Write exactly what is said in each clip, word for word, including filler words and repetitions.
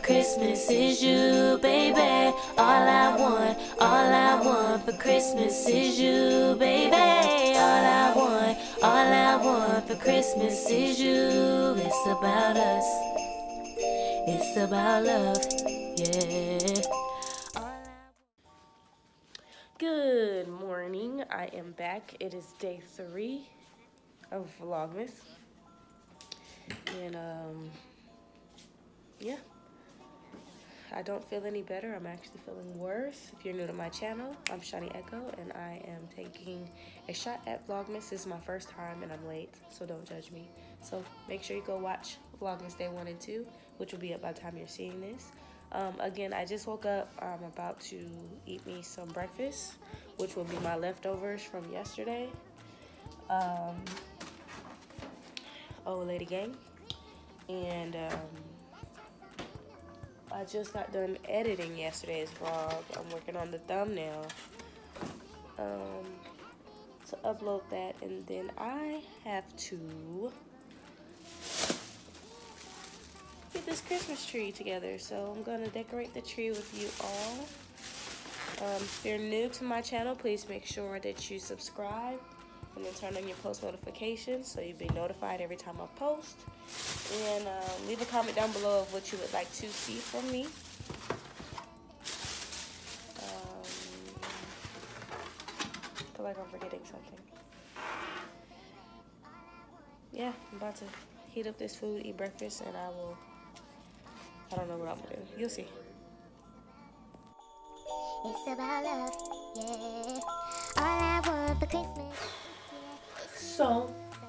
Christmas is you, baby. All I want, all I want for Christmas is you, baby. All I want, all I want for Christmas is you. It's about us. It's about love, yeah. Good morning. I am back. It is day three of Vlogmas. And, um, yeah. I don't feel any better. I'm actually feeling worse. If you're new to my channel, I'm Shawnee Echo, and I am taking a shot at Vlogmas. This is my first time, and I'm late, so don't judge me. So make sure you go watch Vlogmas Day one and two, which will be up by the time you're seeing this. Um, again, I just woke up. I'm about to eat me some breakfast, which will be my leftovers from yesterday. Um, oh, lady gang. And um, I just got done editing yesterday's vlog. I'm working on the thumbnail um, to upload that, and then I have to get this Christmas tree together. So I'm gonna decorate the tree with you all. Um, if you're new to my channel, please make sure that you subscribe and then turn on your post notifications so you'll be notified every time I post. And um, leave a comment down below of what you would like to see from me. Um, I feel like I'm forgetting something. Yeah, I'm about to heat up this food, eat breakfast, and I will, I don't know what I'm gonna do. You'll see. It's about love, yeah. All I want for Christmas. So,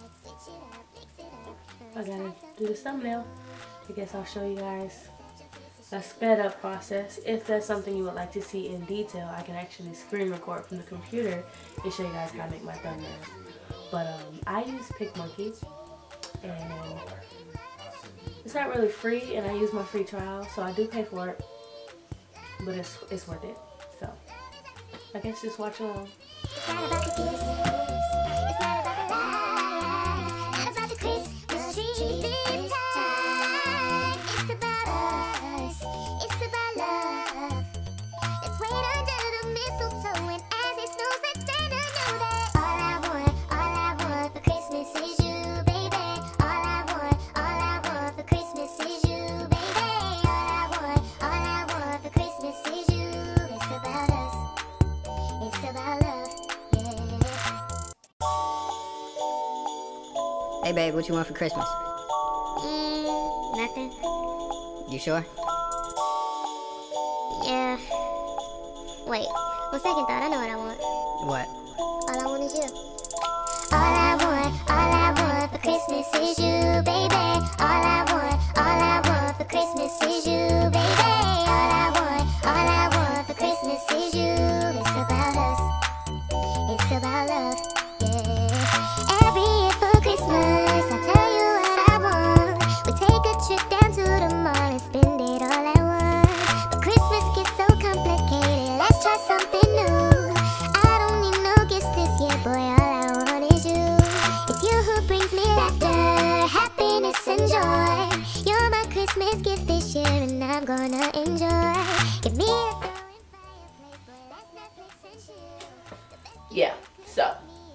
I gotta do this thumbnail. I guess I'll show you guys a sped up process. If that's something you would like to see in detail, I can actually screen record from the computer and show you guys how to make my thumbnails. But um, I use PicMonkey, and it's not really free, and I use my free trial, so I do pay for it, but it's, it's worth it. So, I guess just watch along. It's not about the kiss. It's not about the lie. Not about the Christmas tree this time. It's about us. It's about love. Let's wait under the mistletoe, and as it snows, let Santa know that all I want, all I want for Christmas is you, baby. All I want, all I want for Christmas is you, baby. All I want, all I want for Christmas is you. It's about us. It's about love, yeah. Hey babe, what you want for Christmas? Mm, nothing. You sure? Yeah. Wait, one second thought, I know what I want. What? All I want is you. All I want, all I want for Christmas is you, baby. All I want, all I want for Christmas is you, baby. All I want, all I want for Christmas is you. It's about us. It's about love, yeah. Every year for Christmas, I tell you what I want. We take a trip down to the mall and spend it all at once. But Christmas gets so complicated, let's try something new. I don't need no gifts this year, boy, all I want is you. It's you who brings me laughter, happiness and joy. You're my Christmas gift this year, and I'm gonna enjoy. Give me a glowing fireplace, boy, that's Netflix and chill. Yeah, so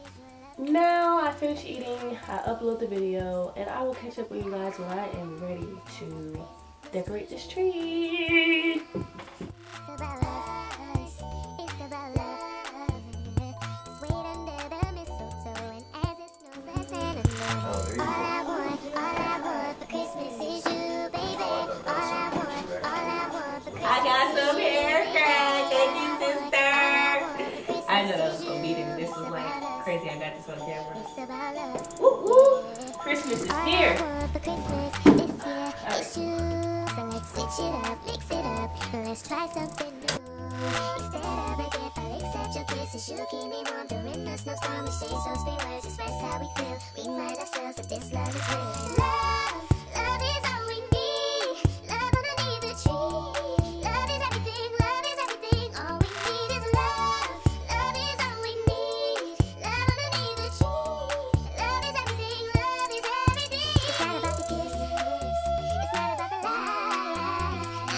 now I finish eating, I upload the video, and I will catch up with you guys when I am ready to decorate this tree. It's about us, it's about love. Let's wait under the mistletoe, and as it snows, let Santa know. All I want, all I want for Christmas is you, baby. All I want, all I want for Christmas. I got some hair, girl. Thank you, sister. I know that was gonna beat it. This was like crazy. I got this on camera. It's about love. Woo woo! Christmas is All I here. want for Christmas this year is you. So let's switch it up, mix it up, and let's try something new. Instead of a gift, I'll accept your kisses. You keep me warm during the snowstorm. Exchange those three words, express how we feel. Remind ourselves that this love is real. Love, love is all we need. Love underneath the tree. Love is everything, love is everything. All we need is love. Love is all we need. Love underneath the tree. Love is everything, love is everything. It's not about the kiss, it's not about the lie.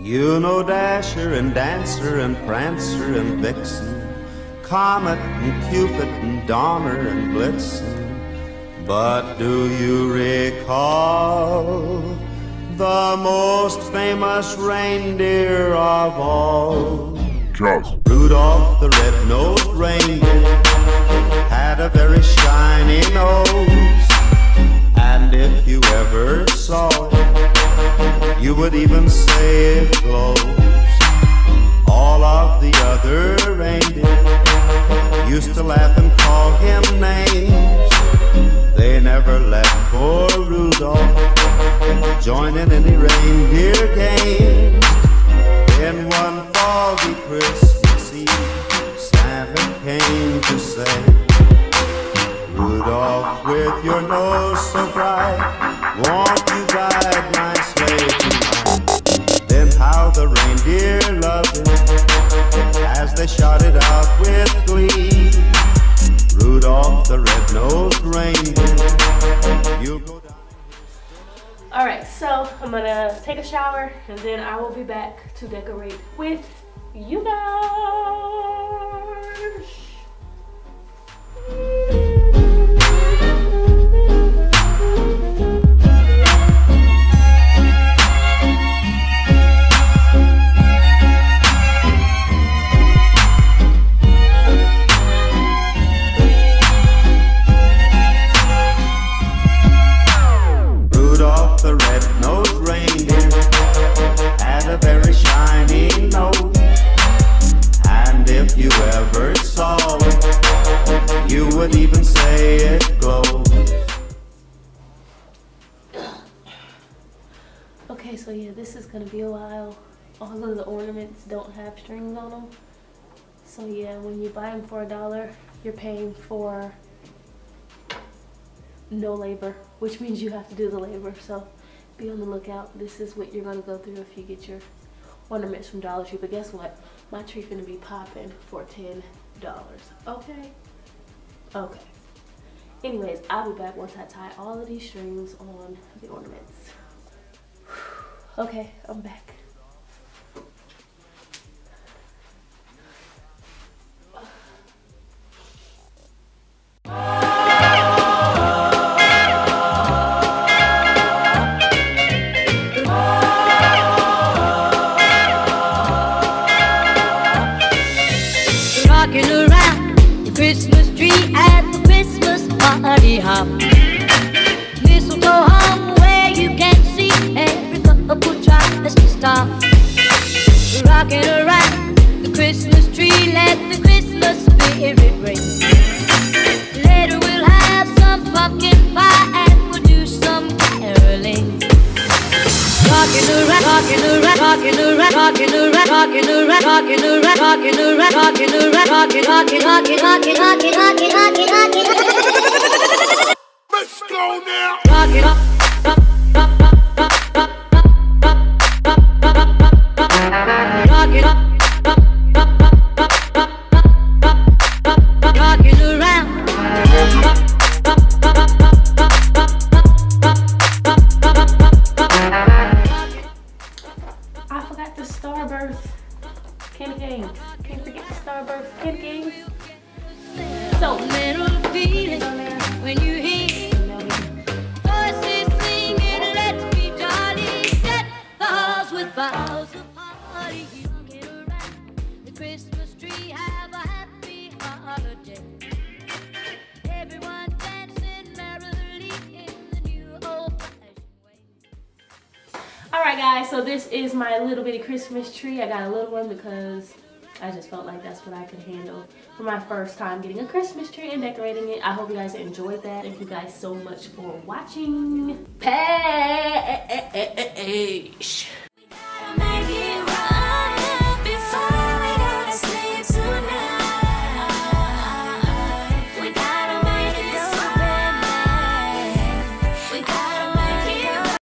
You know Dasher and Dancer and Prancer and Vixen, Comet and Cupid and Donner and Blitzen. But do you recall the most famous reindeer of all? Just Rudolph the red-nosed reindeer had a very shiny nose, and if you ever saw it, you would even say it glows. All of the other reindeer used to laugh and call him names. They never let poor Rudolph join in any reindeer game. Then one foggy Christmas Eve, Santa came to say, Rudolph, with your nose so bright, won't you guide my sleigh tonight? Then how the reindeer loved it as they shouted out with glee, Rudolph the red-nosed reindeer, you'll go down. Alright, so I'm gonna take a shower and then I will be back to decorate with you guys. The red-nosed reindeer had a very shiny nose, and if you ever saw it, you would even say it glows. Okay, so yeah, this is gonna be a while. All of the ornaments don't have strings on them. So yeah, when you buy them for a dollar, you're paying for no labor, which means you have to do the labor. So be on the lookout. This is what you're gonna go through if you get your ornaments from Dollar Tree. But guess what? My tree finna be popping for ten dollars. Okay? Okay. Anyways, I'll be back once I tie all of these strings on the ornaments. Okay, I'm back. Rocking around the Christmas tree at the Christmas party hop. Mistletoe hung where you can see every couple tries to stop. Rocking around the Christmas tree, let the Christmas spirit ring. Later we'll have some pumpkin pie and we'll do some caroling. Rocking around, rocking around, rocking around, rocking around, rocking around, rocking around, rocking around, rocking around, rocking, rocking, rocking, rocking, rocking, rocking, rocking, rocking, rocking. let's go now. Rocking up, rock, rock, rock, rock, rock, rock, rock, rock, rock, rock, rocking up, rock, rock, rock, rock, rock, rock, rock, rock, rocking around. Rock, rock, rock, rock, rock, rock, rock, rock, rock, rock, rock, rock. I forgot the Starburst Candy Canes. Can't forget the Starburst Candy Canes. So, Little feeling when you hear voices singing, let's be jolly. Set the halls with boughs of holly. Rocking around the Christmas tree, have a happy holiday. Everyone dancing merrily in the new old-fashioned way. alright guys, so this is my little bitty Christmas tree. I got a little one because I just felt like that's what I could handle for my first time getting a Christmas tree and decorating it. I hope you guys enjoyed that. Thank you guys so much for watching. Peace.